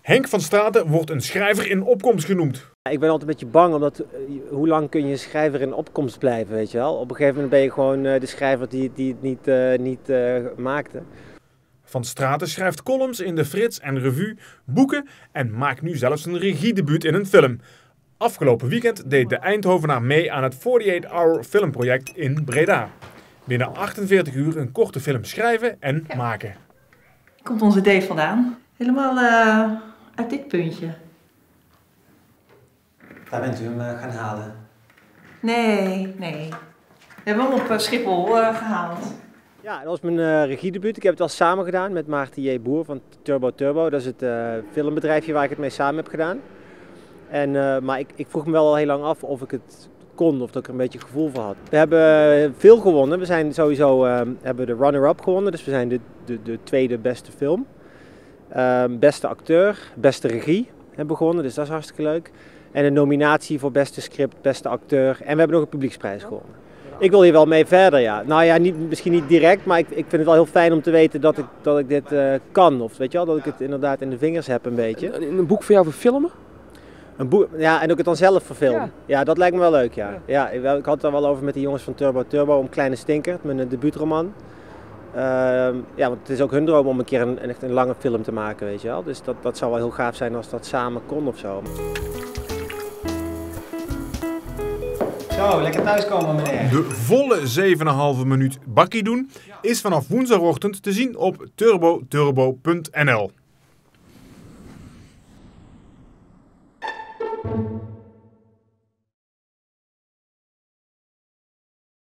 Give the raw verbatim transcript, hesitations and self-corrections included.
Henk van Straten wordt een schrijver in opkomst genoemd. Ik ben altijd een beetje bang, omdat uh, hoe lang kun je een schrijver in opkomst blijven, weet je wel? Op een gegeven moment ben je gewoon uh, de schrijver die, die het niet, uh, niet uh, maakte. Van Straten schrijft columns in de Frits en Revue, boeken en maakt nu zelfs een regiedebuut in een film. Afgelopen weekend deed de Eindhovenaar mee aan het achtenveertig hour filmproject in Breda. Binnen achtenveertig uur een korte film schrijven en ja. maken. Waar komt ons idee vandaan? Helemaal uh, uit dit puntje. Daar bent u hem uh, gaan halen? Nee, nee. We hebben hem op uh, Schiphol uh, gehaald. Ja, dat was mijn uh, regiedebuut. Ik heb het al samen gedaan met Maarten J. Boer van Turbo Turbo. Dat is het uh, filmbedrijfje waar ik het mee samen heb gedaan. En, uh, maar ik, ik vroeg me wel al heel lang af of ik het kon, of dat ik er een beetje gevoel voor had. We hebben veel gewonnen. We zijn sowieso uh, hebben de runner-up gewonnen, dus we zijn de, de, de tweede beste film. Uh, beste acteur, beste regie hebben we gewonnen, dus dat is hartstikke leuk. En een nominatie voor beste script, beste acteur en we hebben nog een publieksprijs gewonnen. Ik wil hier wel mee verder, ja. Nou ja, niet, misschien niet direct, maar ik, ik vind het wel heel fijn om te weten dat ik, dat ik dit uh, kan. Of weet je wel, dat ik het inderdaad in de vingers heb een beetje. In een boek voor jou verfilmen? Een boek, ja, en ook het dan zelf verfilmen. Ja. ja, dat lijkt me wel leuk, ja. ja. ja ik had het er wel over met de jongens van Turbo Turbo om Kleine Stinker, mijn debuutroman. Uh, ja, want het is ook hun droom om een keer een, echt een lange film te maken, weet je wel. Dus dat, dat zou wel heel gaaf zijn als dat samen kon of zo. Zo, lekker thuiskomen meneer. De volle zeven komma vijf minuut bakkie doen is vanaf woensdagochtend te zien op turbo turbo punt n l.